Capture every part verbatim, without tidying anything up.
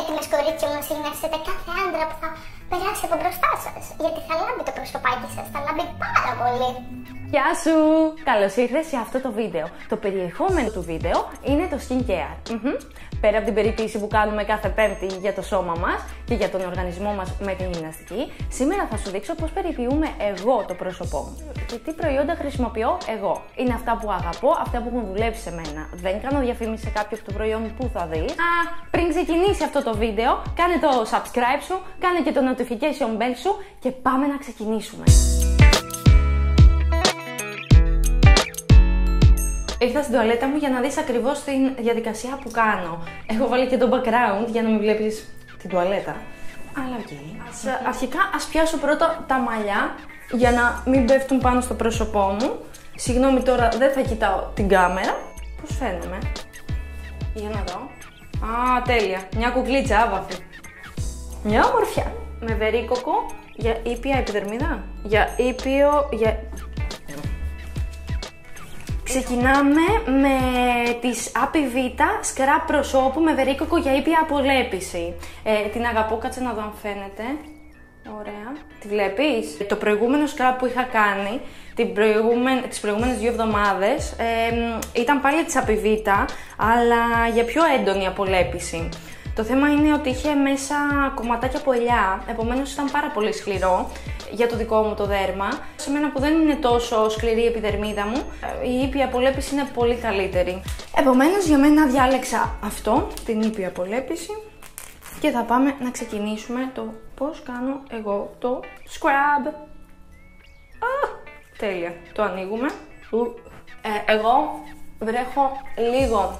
έτοιμες, κορίτσια μου, να συγνεύσετε κάθε άντρα που θα περάσει από μπροστά σας. Γιατί θα λάμπει το προσωπάκι σας, θα λάμπει πάρα πολύ. Γεια σου! Καλώς ήρθες σε αυτό το βίντεο. Το περιεχόμενο του βίντεο είναι το skincare. Mm-hmm. Πέρα από την περίπτωση που κάνουμε κάθε Πέμπτη για το σώμα μας και για τον οργανισμό μας με την γυμναστική, σήμερα θα σου δείξω πώς περιποιούμε εγώ το πρόσωπό μου και τι προϊόντα χρησιμοποιώ εγώ. Είναι αυτά που αγαπώ, αυτά που έχουν δουλέψει σε μένα. Δεν κάνω διαφήμιση σε κάποιο από το προϊόν που θα δεις. Α, πριν ξεκινήσει αυτό το βίντεο, κάνε το subscribe σου, κάνε και το notification bell σου και πάμε να ξεκινήσουμε. Ήρθα στην τουαλέτα μου για να δεις ακριβώς την διαδικασία που κάνω. Έχω βάλει και το background για να μην βλέπεις την τουαλέτα. Αλλά οκ. Okay. Αρχικά ας πιάσω πρώτα τα μαλλιά για να μην πέφτουν πάνω στο πρόσωπό μου. Συγγνώμη, τώρα δεν θα κοιτάω την κάμερα. Πώς φαίνομαι? Για να δω. Α, τέλεια. Μια κουκλίτσα άβαφη. Μια ομορφιά. Με βερίκοκο για ήπια επιδερμίδα. Για ήπιο... για... Ξεκινάμε με τις Happy Vita σκράπ προσώπου με βερίκοκο για ήπια απολέπιση. Ε, την αγαπώ, κάτσε να δω αν φαίνεται. Ωραία. Τη βλέπεις? Το προηγούμενο σκράπ που είχα κάνει την προηγούμεν, τις προηγούμενες δύο εβδομάδες ε, ήταν πάλι της Happy Vita, αλλά για πιο έντονη απολέπιση. Το θέμα είναι ότι είχε μέσα κομματάκια από ελιά, επομένως ήταν πάρα πολύ σκληρό για το δικό μου το δέρμα. Σε μένα που δεν είναι τόσο σκληρή η επιδερμίδα μου, η ήπια απολέπιση είναι πολύ καλύτερη. Επομένως για μένα διάλεξα αυτό, την ήπια απολέπιση, και θα πάμε να ξεκινήσουμε το πώς κάνω εγώ το scrub. Α, τέλεια, το ανοίγουμε. Ε, εγώ βρέχω λίγο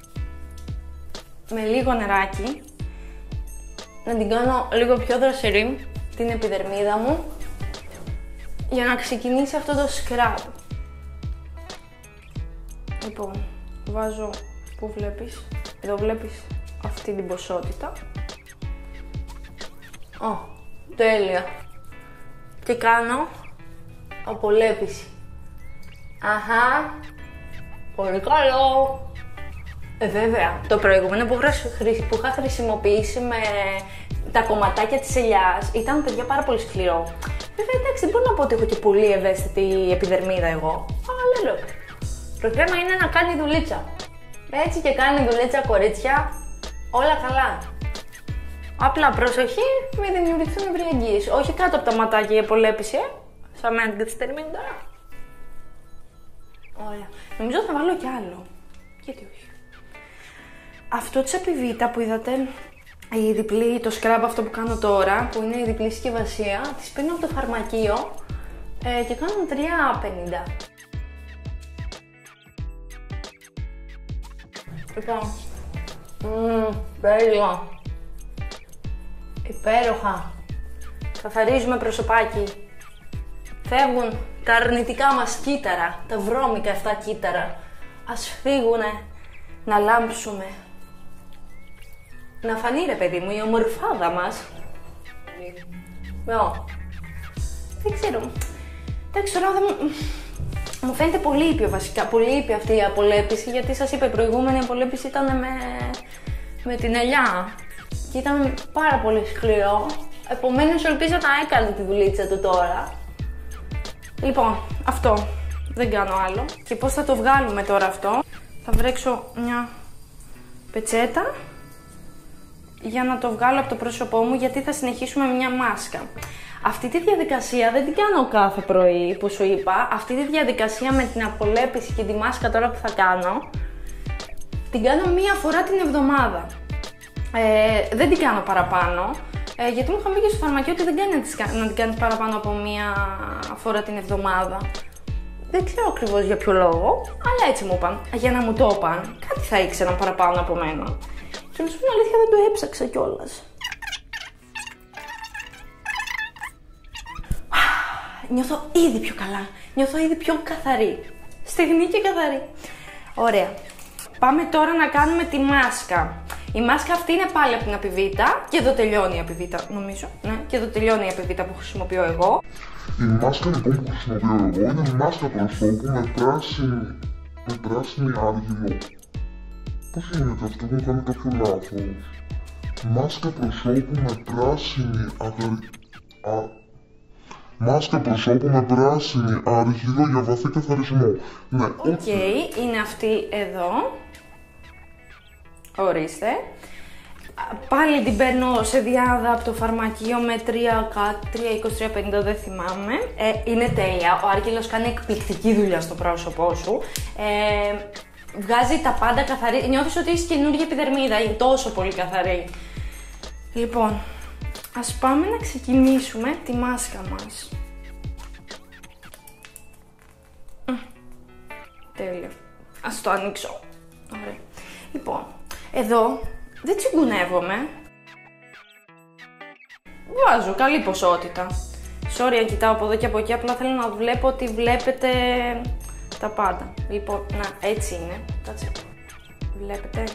με λίγο νεράκι, να την κάνω λίγο πιο δροσερή την επιδερμίδα μου για να ξεκινήσει αυτό το scrub. Λοιπόν, βάζω, που βλέπεις, εδώ βλέπεις αυτή την ποσότητα. Ω, τέλεια. Και κάνω απολέπιση. Αχα, πολύ καλό. Ε, βέβαια, το προηγούμενο που, που είχα χρησιμοποιήσει με τα κομματάκια της ελιάς ήταν, παιδιά, πάρα πολύ σκληρό. Βέβαια, εντάξει, μπορώ να πω ότι έχω και πολύ ευαίσθητη επιδερμίδα εγώ. Αλλά λέω, το θέμα είναι να κάνει δουλίτσα. Έτσι και κάνει δουλίτσα, κορίτσια, όλα καλά. Απλά προσοχή, μην δημιουργηθούν ευρυαγγείες. Όχι κάτω από τα ματάκια η απολέπιση, ε. Σαν μένα την καθυστερημένη τώρα. Ωραία. Νομίζω θα βάλω κι άλλο. Γιατί όχι. Αυτό της Happy Vita που είδατε, η διπλή, το scrub αυτό που κάνω τώρα, που είναι η διπλή συσκευασία, τις παίρνω από το φαρμακείο ε, και κάνουν τρία πενήντα. Λοιπόν, μμμ, τέλεια. Υπέροχα. Καθαρίζουμε προσωπάκι. Φεύγουν τα αρνητικά μας κύτταρα, τα βρώμικα αυτά κύτταρα. Ας φύγουνε, να λάμψουμε. Να φανεί, ρε παιδί μου, η ομορφάδα μας. Ω. Δεν ξέρω. Εντάξει, τώρα δεν μου... μου φαίνεται πολύ ήπιο βασικά. Πολύ ήπιο αυτή η απολέπιση, γιατί σας είπα, η προηγούμενη απολέπιση ήταν με, με την ελιά. Και ήταν πάρα πολύ σκληρό. Επομένως, ελπίζω να έκανε τη δουλίτσα του τώρα. Λοιπόν, αυτό. Δεν κάνω άλλο. Και πώς θα το βγάλουμε τώρα αυτό? Θα βρέξω μια πετσέτα για να το βγάλω από το πρόσωπό μου, γιατί θα συνεχίσουμε μια μάσκα. Αυτή τη διαδικασία δεν την κάνω κάθε πρωί που σου είπα. Αυτή τη διαδικασία με την απολέπιση και τη μάσκα τώρα που θα κάνω, την κάνω μία φορά την εβδομάδα. Ε, δεν την κάνω παραπάνω, ε, γιατί μου είχαν πει και στο φαρμακείο ότι δεν κάνει να την κάνεις παραπάνω από μία φορά την εβδομάδα. Δεν ξέρω ακριβώς για ποιο λόγο, αλλά έτσι μου είπαν. Για να μου το είπαν, κάτι θα ήξεραν παραπάνω από μένα. Και να σου πω αλήθεια, δεν το έψαξα κιόλας. Νιώθω ήδη πιο καλά. Νιώθω ήδη πιο καθαρή. Στεγνή και καθαρή. Ωραία. Πάμε τώρα να κάνουμε τη μάσκα. Η μάσκα αυτή είναι πάλι από την Happy Vita και εδώ τελειώνει η Happy Vita, νομίζω. Ναι, και εδώ τελειώνει η Happy Vita που χρησιμοποιώ εγώ. Η μάσκα λοιπόν που χρησιμοποιώ εγώ είναι μάσκα προσώπου με πράσινη, με πράσινη άργυλο. Πώς γίνεται αυτό, μου κάνει κάποιο λάθος? Μάσκα προσώπου με πράσινη αγρι... Α... Μάσκα προσώπου με πράσινη αργύδο για βαθύ καθαρισμό. Ναι, οκ, okay, είναι αυτή εδώ. Ορίστε. Πάλι την παίρνω σε διάδα από το φαρμακείο με τρία είκοσι τρία πενήντα, δεν θυμάμαι. Ε, είναι τέλεια. Ο Άργυλος κάνει εκπληκτική δουλειά στο πρόσωπό σου. Ε, βγάζει τα πάντα καθαρή. Νιώθεις ότι έχεις καινούργια επιδερμίδα. Είναι τόσο πολύ καθαρή. Λοιπόν, ας πάμε να ξεκινήσουμε τη μάσκα μας. Τέλεια. Ας το ανοίξω. Ωραία. Λοιπόν, εδώ δεν τσιγκουνεύομαι. Βάζω καλή ποσότητα. Sorry αν κοιτάω από εδώ και από εκεί, απλά θέλω να βλέπω ότι βλέπετε τα πάντα. Λοιπόν, να, έτσι είναι. Κάτσε. Βλέπετε.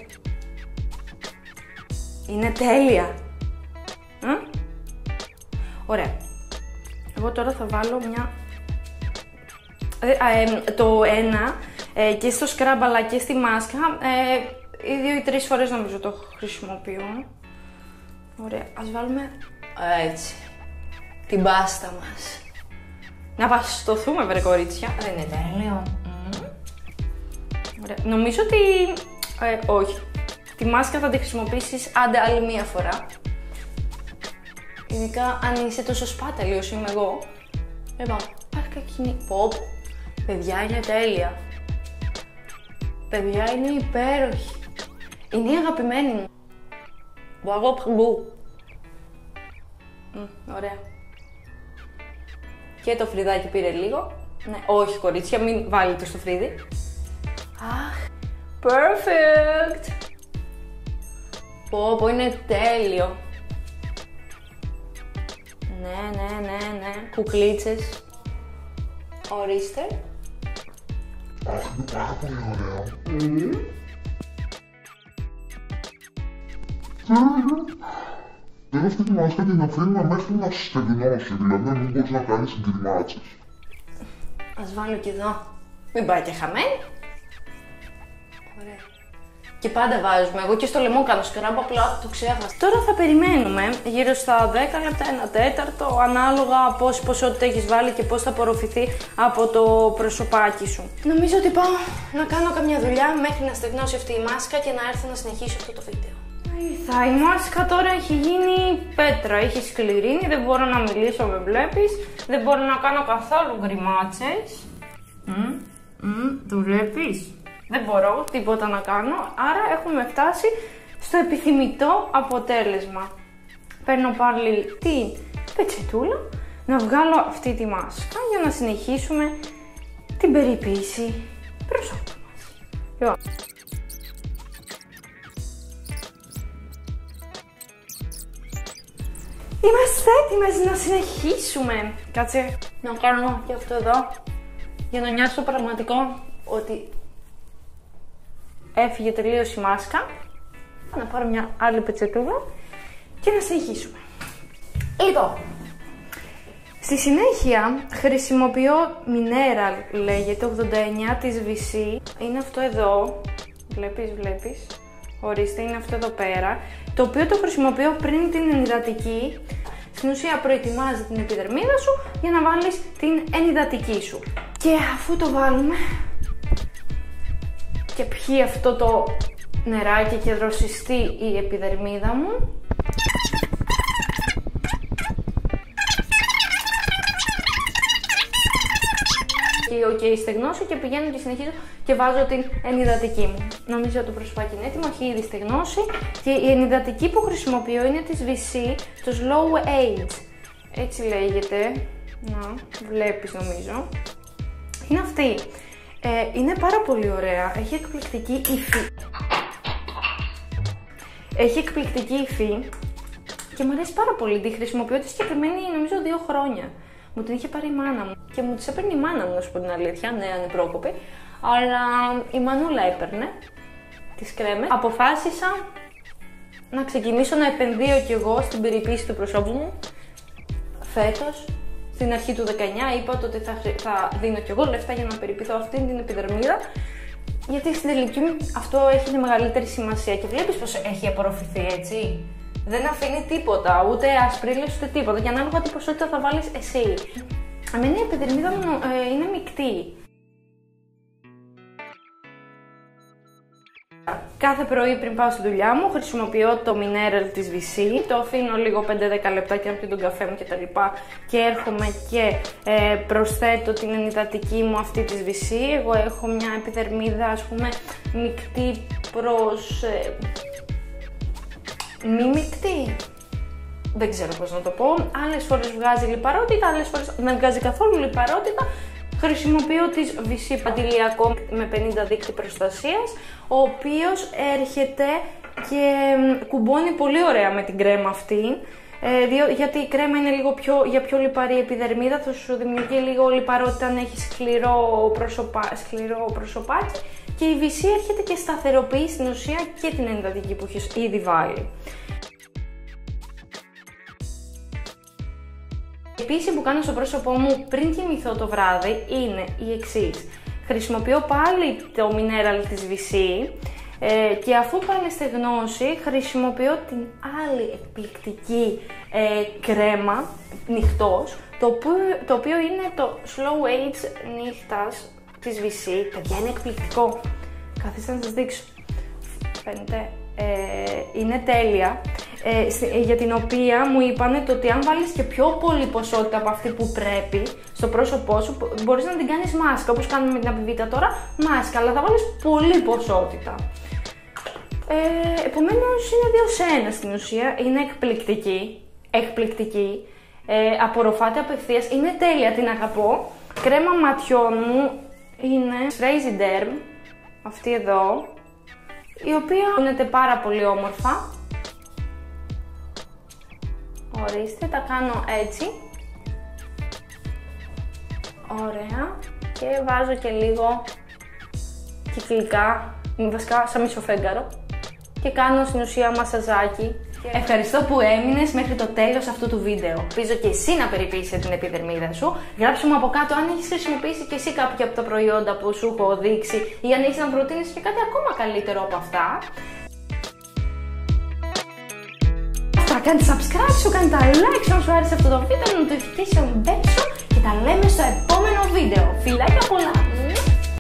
Είναι τέλεια. Α? Ωραία. Εγώ τώρα θα βάλω μια... Ε, ε, το ένα ε, και στο σκράμπ αλλά και στη μάσκα ε, οι δύο ή τρεις φορές νομίζω το χρησιμοποιώ. Ωραία, ας βάλουμε έτσι την πάστα μας. Να παστοθούμε βρε κορίτσια. Δεν είναι τέλειο? Mm. Ωραία, νομίζω ότι ε, όχι. Τη μάσκα θα τη χρησιμοποιήσεις άντε άλλη μία φορά. Ειδικά αν είσαι τόσο σπάταλη όσο είμαι εγώ. Λοιπόν, πάρει κακινή. Πω, παιδιά είναι τέλεια. Παιδιά είναι υπέροχη. Είναι η αγαπημένη μου. Μπράβο παμπού. Ωραία. Και το φρυδάκι πήρε λίγο. Ναι, όχι κορίτσια, μην βάλετε στο φρύδι. Αχ, perfect. Πω, πω, είναι τέλειο. Ναι, ναι, ναι, ναι. Κουκλίτσες. Ορίστε. Αχ, είναι πάρα πολύ ωραίο. Mm. Δεν αυτή τη μάσκα την αφήνουμε μέχρι να στεγνώσει, δηλαδή να μην μπορείς να κάνεις γκριμάτσες. Ας βάλω και εδώ. Μην πάει και χαμένη. Ωραία. Και πάντα βάζουμε. Εγώ και στο λαιμό κάνω σκράμπ, απλά το ξέχασα. Τώρα θα περιμένουμε γύρω στα δέκα λεπτά, ένα τέταρτο, ανάλογα πόση ποσότητα έχεις βάλει και πώς θα απορροφηθεί από το προσωπάκι σου. Νομίζω ότι πάω να κάνω καμιά δουλειά μέχρι να στεγνώσει αυτή η μάσκα και να έρθω να συνεχίσω αυτό το βίντεο. Θα, η μάσκα τώρα έχει γίνει πέτρα, έχει σκληρίνει, δεν μπορώ να μιλήσω, με βλέπεις. Δεν μπορώ να κάνω καθόλου γκριμάτσες. Mm, mm, το βλέπεις. Δεν μπορώ τίποτα να κάνω, άρα έχουμε φτάσει στο επιθυμητό αποτέλεσμα. Παίρνω πάλι την πετσετούλα να βγάλω αυτή τη μάσκα για να συνεχίσουμε την περιποίηση προσώπου μας. Λοιπόν. Είμαστε έτοιμες να συνεχίσουμε. Κάτσε να κάνω και αυτό εδώ για να νιώσω πραγματικό ότι έφυγε τελείως η μάσκα. Θα να πάρω μια άλλη πετσετούλα και να συνεχίσουμε. Λοιπόν, στη συνέχεια χρησιμοποιώ Mineral, λέγεται, ογδόντα εννιά της βι σι. Είναι αυτό εδώ, βλέπεις, βλέπεις. Ορίστε, είναι αυτό εδώ πέρα, το οποίο το χρησιμοποιώ πριν την ενυδατική. Στην ουσία προετοιμάζει την επιδερμίδα σου για να βάλεις την ενυδατική σου. Και αφού το βάλουμε και πιει αυτό το νεράκι και δροσιστεί η επιδερμίδα μου, και οκ, okay, στεγνώσω και πηγαίνω και συνεχίζω και βάζω την ενυδατική μου. Νομίζω το προσωπάκι είναι έτοιμο, έχει ήδη στεγνώσει και η ενυδατική που χρησιμοποιώ είναι της βι σι, το Slow Age. Έτσι λέγεται. Να, βλέπεις νομίζω. Είναι αυτή. Ε, είναι πάρα πολύ ωραία. Έχει εκπληκτική υφή. Έχει εκπληκτική υφή και μου αρέσει πάρα πολύ. Τη χρησιμοποιώ τη συγκεκριμένη νομίζω δύο χρόνια. Μου την είχε πάρει η μάνα μου και μου τις έπαιρνε η μάνα μου, να σου πω την αλήθεια, ναι, ανεπρόκοπη. Αλλά η μανούλα έπαιρνε τις κρέμες. Αποφάσισα να ξεκινήσω να επενδύω κι εγώ στην περιποίηση του προσώπου μου φέτος. Στην αρχή του δεκαεννιά είπα ότι θα, θα δίνω κι εγώ λεφτά για να περιποιηθώ αυτή την επιδερμίδα. Γιατί στην τελική αυτό έχει τη μεγαλύτερη σημασία και βλέπεις πως έχει απορροφηθεί, έτσι. Δεν αφήνει τίποτα, ούτε ασπρίλες ούτε τίποτα. Και ανάλογα τι ποσότητα θα βάλεις εσύ. Εμένα η επιδερμίδα μου ε, είναι μεικτή. Κάθε πρωί πριν πάω στη δουλειά μου χρησιμοποιώ το Mineral της βι σι, το αφήνω λίγο πέντε με δέκα λεπτάκια να πιω τον καφέ μου και τα λοιπά και έρχομαι και ε, προσθέτω την ενυδατική μου αυτή της βι σι. Εγώ έχω μια επιδερμίδα, ας πούμε, μεικτή προς... Ε, μη μεικτή. Δεν ξέρω πώς να το πω. Άλλες φορές βγάζει λιπαρότητα, άλλες φορές δεν βγάζει καθόλου λιπαρότητα. Χρησιμοποιώ της βι σι Παντιλιακό με πενήντα δείκτη προστασίας, ο οποίος έρχεται και κουμπώνει πολύ ωραία με την κρέμα αυτή, ε, γιατί η κρέμα είναι λίγο πιο, για πιο λιπαρή επιδερμίδα, θα σου δημιουργεί λίγο λιπαρότητα αν έχει σκληρό, προσωπά, σκληρό προσωπάκι, και η βι σι έρχεται και σταθεροποιεί στην ουσία και την ενυδατική που έχεις ήδη βάλει. Η επίσης που κάνω στο πρόσωπό μου πριν κοιμηθώ το βράδυ είναι η εξής. Χρησιμοποιώ πάλι το Mineral της βι σι ε, και αφού πάλι στεγνώσει χρησιμοποιώ την άλλη εκπληκτική ε, κρέμα νυχτός, το οποίο, το οποίο είναι το Slow Age νύχτας της βι σι. Παιδιά, είναι εκπληκτικό. Καθίστε να σας δείξω. Φαίνεται. Ε, είναι τέλεια, ε, για την οποία μου είπανε το ότι αν βάλεις και πιο πολύ ποσότητα από αυτή που πρέπει στο πρόσωπό σου, μπορείς να την κάνεις μάσκα, όπως κάνουμε με την Απιβίτα τώρα, μάσκα, αλλά θα βάλεις πολύ ποσότητα. Ε, επομένως είναι δύο σε ένα στην ουσία, είναι εκπληκτική, εκπληκτική, ε, απορροφάται απευθείας, είναι τέλεια, την αγαπώ. Κρέμα ματιών μου είναι Crazy Derm, αυτή εδώ, η οποία είναι πάρα πολύ όμορφα. Ορίστε, τα κάνω έτσι. Ωραία. Και βάζω και λίγο κυκλικά, βασικά σαν μισοφέγγαρο. Και κάνω στην ουσία μασαζάκι. Ευχαριστώ που έμεινες μέχρι το τέλος αυτού του βίντεο. Ελπίζω και εσύ να περιποιήσεις την επιδερμίδα σου. Γράψε μου από κάτω αν έχεις χρησιμοποιήσει και εσύ κάποια από τα προϊόντα που σου έχω δείξει ή αν έχεις να προτείνεις και κάτι ακόμα καλύτερο από αυτά. Αυτά, κάντε subscribe σου, κάντε τα like σου αν σου άρεσε αυτό το βίντεο, notification bell σου και τα λέμε στο επόμενο βίντεο. Φιλάκια πολλά!